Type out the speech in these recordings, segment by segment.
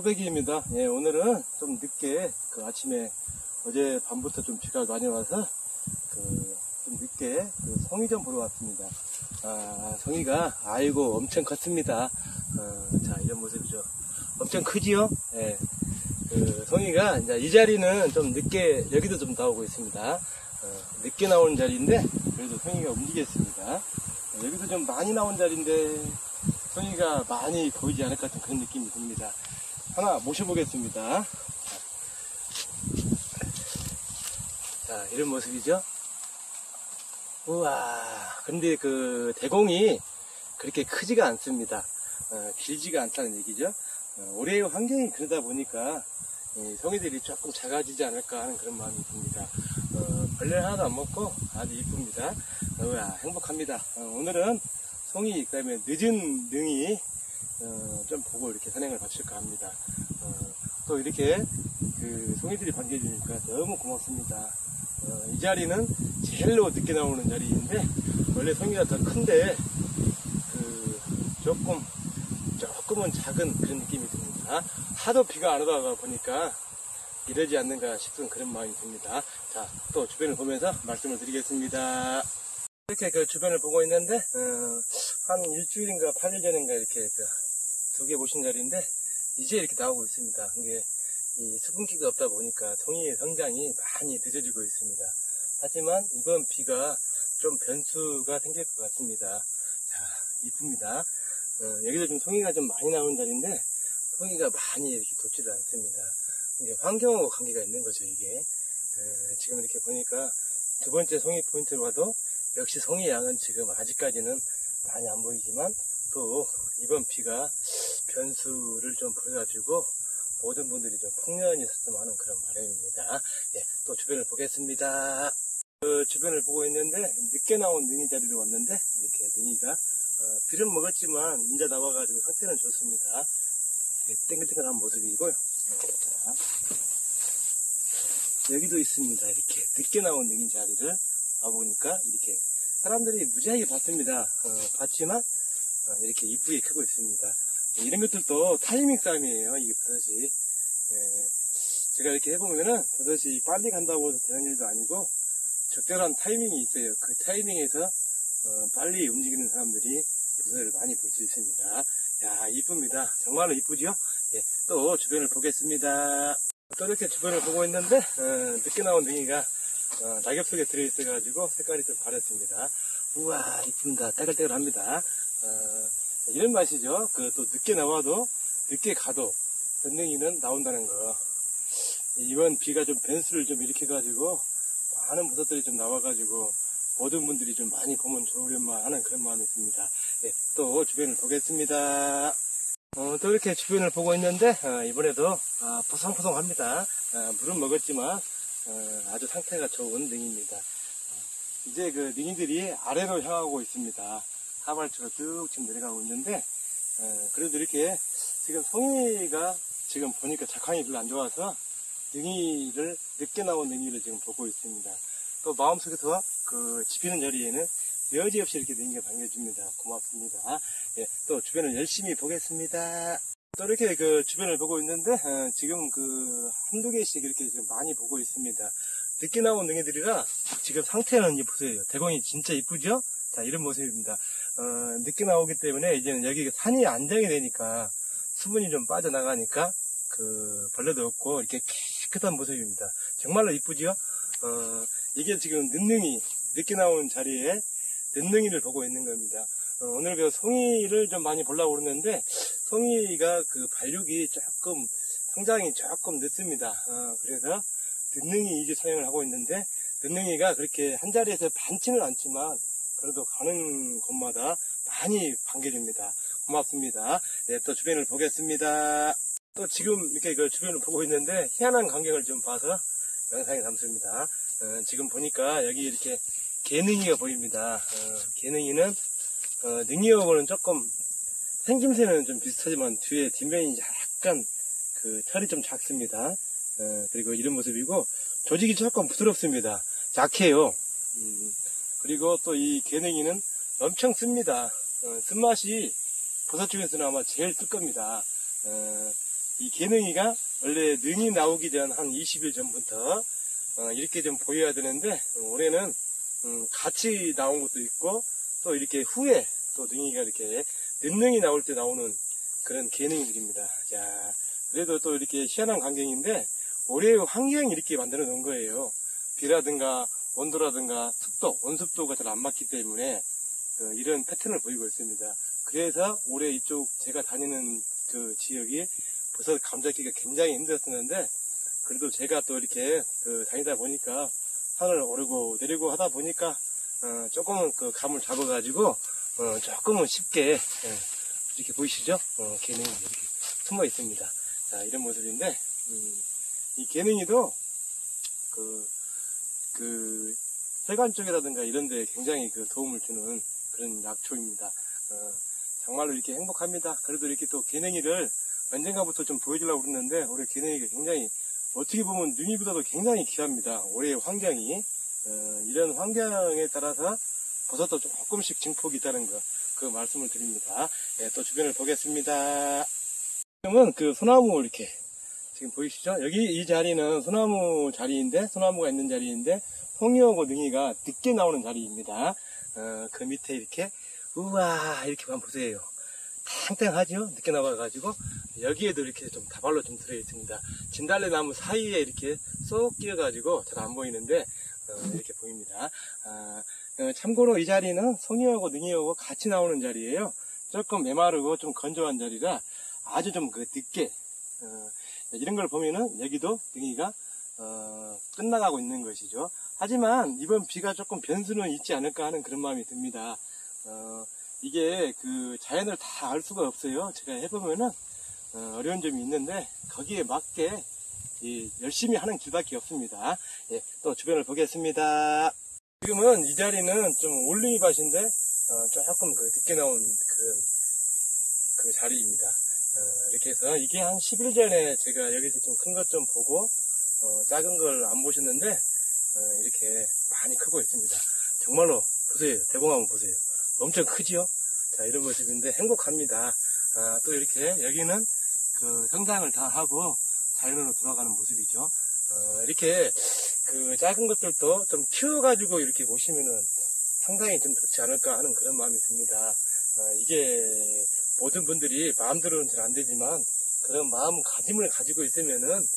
화백이입니다. 예, 오늘은 좀 늦게 아침에 어제 밤부터 좀 비가 많이 와서 좀 늦게 송이 좀 보러 왔습니다. 송이가 아이고 엄청 컸습니다. 자, 이런 모습이죠. 엄청 크지요? 예. 송이가 이제 이 자리는 좀 늦게 여기도 좀 나오고 있습니다. 늦게 나오는 자리인데 그래도 송이가 움직였습니다. 여기도 좀 많이 나온 자리인데 송이가 많이 보이지 않을 것 같은 그런 느낌이 듭니다. 하나 모셔보겠습니다. 자, 이런 모습이죠. 우와, 근데 대공이 그렇게 크지가 않습니다. 길지가 않다는 얘기죠. 올해의 환경이 그러다 보니까 송이들이 조금 작아지지 않을까 하는 그런 마음이 듭니다. 벌레 하나도 안 먹고 아주 이쁩니다. 우와, 행복합니다. 오늘은 송이, 그 다음에 늦은 능이 좀 보고 이렇게 산행을 마칠까 합니다. 또 이렇게 송이들이 반겨주니까 너무 고맙습니다. 이 자리는 제일로 늦게 나오는 자리인데 원래 송이가 더 큰데 조금은 작은 그런 느낌이 듭니다. 하도 비가 안 오다가 보니까 이러지 않는가 싶은 그런 마음이 듭니다. 자, 또 주변을 보면서 말씀을 드리겠습니다. 이렇게 주변을 보고 있는데 한 일주일인가 8일 전인가 이렇게 두 개 보신 자리인데 이제 이렇게 나오고 있습니다. 이게 이 수분기가 없다 보니까 송이의 성장이 많이 늦어지고 있습니다. 하지만 이번 비가 좀 변수가 생길 것 같습니다. 자, 이쁩니다. 여기도 좀 송이가 좀 많이 나오는 자리인데 송이가 많이 이렇게 돋지도 않습니다. 이게 환경하고 관계가 있는 거죠, 이게. 지금 이렇게 보니까 두 번째 송이 포인트로 와도 역시 송이 양은 지금 아직까지는 많이 안 보이지만 또 이번 비가 변수를 좀 보여가지고 모든 분들이 좀 풍년이 있었으면 하는 그런 바람입니다. 예, 또 주변을 보겠습니다. 주변을 보고 있는데 늦게 나온 능이 자리로 왔는데 이렇게 능이가 비를 먹었지만 인자 나와가지고 상태는 좋습니다. 땡글땡글한 모습이고요. 자, 여기도 있습니다. 이렇게 늦게 나온 능이 자리를 와보니까 이렇게 사람들이 무지하게 봤습니다. 봤지만 이렇게 이쁘게 크고 있습니다. 이런 것들도 타이밍 싸움이에요. 이게 버섯이. 제가 이렇게 해보면은 버섯이 빨리 간다고 해서 되는 일도 아니고 적절한 타이밍이 있어요. 그 타이밍에서 빨리 움직이는 사람들이 버섯을 많이 볼 수 있습니다. 야, 이쁩니다. 정말로 이쁘죠? 예, 또 주변을 보겠습니다. 또 이렇게 주변을 보고 있는데 늦게 나온 능이가 낙엽 속에 들어있어가지고 색깔이 좀 바랬습니다. 우와, 이쁩니다. 따글따글합니다. 이런 맛이죠. 또 늦게 나와도 늦게 가도 전능이는 나온다는 거. 이번 비가 좀 변수를 좀 일으켜가지고 많은 버섯들이 좀 나와가지고 모든 분들이 좀 많이 보면 좋으련만 하는 그런 마음이 있습니다. 예, 또 주변을 보겠습니다. 또 이렇게 주변을 보고 있는데 이번에도 포송포송합니다. 물은 먹었지만 아주 상태가 좋은 능입니다. 이제 능이들이 아래로 향하고 있습니다. 하발처럼 쭉 지금 내려가고 있는데 그래도 이렇게 지금 송이가 지금 보니까 작황이 별로 안 좋아서 능이를 늦게 나온 능이를 지금 보고 있습니다. 또 마음속에서 집히는 자리에는 여지없이 이렇게 능이가 반겨줍니다. 고맙습니다. 예, 또 주변을 열심히 보겠습니다. 또 이렇게 주변을 보고 있는데 지금 한두 개씩 이렇게 지금 많이 보고 있습니다. 늦게 나온 능이들이라 지금 상태는 보세요. 대공이 진짜 이쁘죠? 자, 이런 모습입니다. 늦게 나오기 때문에 이제는 여기 산이 안정이 되니까 수분이 좀 빠져나가니까 벌레도 없고 이렇게 깨끗한 모습입니다. 정말로 이쁘죠? 이게 지금 늦능이, 늦게 나온 자리에 늦능이를 보고 있는 겁니다. 오늘 송이를 좀 많이 보려고 그러는데 송이가 발육이 조금 성장이 조금 늦습니다. 그래서 늦능이 이제 사용을 하고 있는데 늦능이가 그렇게 한 자리에서 많지는 않지만 그래도 가는 곳마다 많이 반겨줍니다. 고맙습니다. 네, 또 주변을 보겠습니다. 또 지금 이렇게 주변을 보고 있는데 희한한 광경을 좀 봐서 영상에 담습니다. 지금 보니까 여기 이렇게 개능이가 보입니다. 개능이는 능이하고는 조금 생김새는 좀 비슷하지만 뒤에 뒷면이 약간 털이 좀 작습니다. 그리고 이런 모습이고 조직이 조금 부드럽습니다. 약해요. 그리고 또 이 개능이는 엄청 씁니다. 쓴맛이 버섯 중에서는 아마 제일 쓸 겁니다. 이 개능이가 원래 능이 나오기 전 한 20일 전부터 이렇게 좀 보여야 되는데 올해는 같이 나온 것도 있고 또 이렇게 후에 또 능이가 이렇게 늦능이 나올 때 나오는 그런 개능이들입니다. 자, 그래도 또 이렇게 희한한 광경인데 올해의 환경이 이렇게 만들어 놓은 거예요. 비라든가 온도라든가 습도, 온습도가 잘 안 맞기 때문에 이런 패턴을 보이고 있습니다. 그래서 올해 이쪽 제가 다니는 그 지역이 버섯 감자 키기가 굉장히 힘들었었는데 그래도 제가 또 이렇게 다니다 보니까 산을 오르고 내리고 하다 보니까 조금은 그 감을 잡아가지고 조금은 쉽게 이렇게 보이시죠? 개능이 이렇게 숨어 있습니다. 자, 이런 모습인데 이 개능이도 혈관 쪽이라든가 이런 데 굉장히 도움을 주는 그런 약초입니다. 정말로 이렇게 행복합니다. 그래도 이렇게 또 개능이를 언젠가부터 좀 보여주려고 그랬는데 올해 개능이가 굉장히 어떻게 보면 능이보다도 굉장히 귀합니다. 올해의 환경이 이런 환경에 따라서 버섯도 조금씩 증폭이 있다는 거 그 말씀을 드립니다. 네, 또 주변을 보겠습니다. 지금은 소나무 이렇게 지금 보이시죠? 여기 이 자리는 소나무 자리인데 소나무가 있는 자리인데 홍이하고 능이가 늦게 나오는 자리입니다. 그 밑에 이렇게 우와 이렇게 한번 보세요. 탱탱하죠? 늦게 나와가지고 여기에도 이렇게 좀 다발로 좀 들어있습니다. 진달래 나무 사이에 이렇게 쏙 끼어가지고 잘 안 보이는데 이렇게 보입니다. 참고로 이 자리는 송이하고 능이하고 같이 나오는 자리예요. 조금 메마르고 좀 건조한 자리라 아주 좀 늦게 이런 걸 보면은 여기도 능이가 끝나가고 있는 것이죠. 하지만 이번 비가 조금 변수는 있지 않을까 하는 그런 마음이 듭니다. 이게 자연을 다 알 수가 없어요. 제가 해보면은 어려운 점이 있는데 거기에 맞게 열심히 하는 길밖에 없습니다. 예, 또 주변을 보겠습니다. 지금은 이 자리는 좀 올림이 밭인데 조금 늦게 나온 그런 그 자리입니다. 이렇게 해서 이게 한 10일 전에 제가 여기서 좀 큰 것 좀 보고 작은 걸 안 보셨는데 이렇게 많이 크고 있습니다. 정말로 보세요. 대봉 한번 보세요. 엄청 크지요? 자, 이런 모습인데 행복합니다. 또 이렇게 여기는 성장을 다 하고 자연으로 돌아가는 모습이죠. 이렇게 작은 것들도 좀 키워가지고 이렇게 보시면은 상당히 좀 좋지 않을까 하는 그런 마음이 듭니다. 이게 모든 분들이 마음대로는 잘 안 되지만 그런 마음가짐을 가지고 있으면은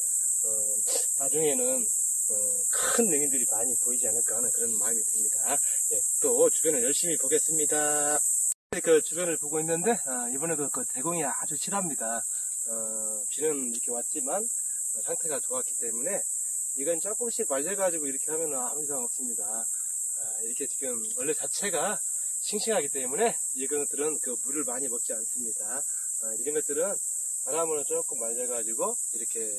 나중에는 큰 능이들이 많이 보이지 않을까 하는 그런 마음이 듭니다. 예, 또 주변을 열심히 보겠습니다. 주변을 보고 있는데 이번에도 대공이 아주 실합니다. 비는 이렇게 왔지만 상태가 좋았기 때문에 이건 조금씩 말려가지고 이렇게 하면 아무 이상 없습니다. 이렇게 지금 원래 자체가 싱싱하기 때문에 이것들은 물을 많이 먹지 않습니다. 이런 것들은 바람으로 조금 말려가지고 이렇게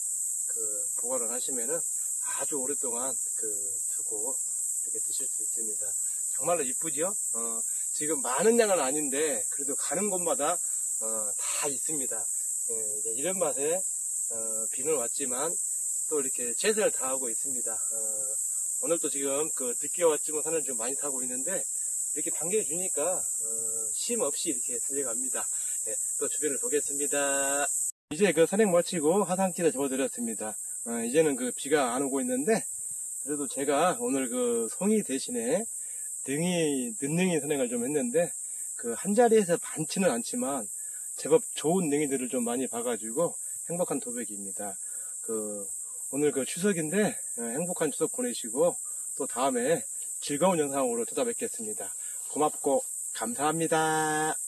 보관을 하시면은 아주 오랫동안 두고 이렇게 드실 수 있습니다. 정말로 이쁘죠? 지금 많은 양은 아닌데 그래도 가는 곳마다 다 있습니다. 예, 이런 맛에 비는 왔지만 또 이렇게 최선을 다하고 있습니다. 오늘도 지금 늦게 왔지만 산을 좀 많이 타고 있는데 이렇게 반겨주니까 쉼 없이 이렇게 달려갑니다. 예, 또 주변을 보겠습니다. 이제 산행 마치고 하산길에 접어들었습니다. 이제는 비가 안 오고 있는데 그래도 제가 오늘 송이 대신에 늦능이 산행을 좀 했는데 한 자리에서 많지는 않지만 제법 좋은 능이들을 좀 많이 봐가지고 행복한 도배기입니다. 오늘 추석인데 행복한 추석 보내시고 또 다음에 즐거운 영상으로 찾아뵙겠습니다. 고맙고 감사합니다.